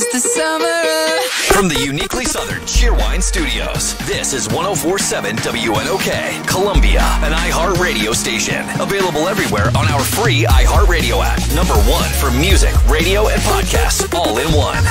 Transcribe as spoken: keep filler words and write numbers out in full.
'cause the summer. From the uniquely Southern Cheerwine Studios, this is one oh four point seven W N O K, Columbia, an iHeartRadio station. Available everywhere on our free iHeartRadio app. Number one for music, radio, and podcasts, all in one.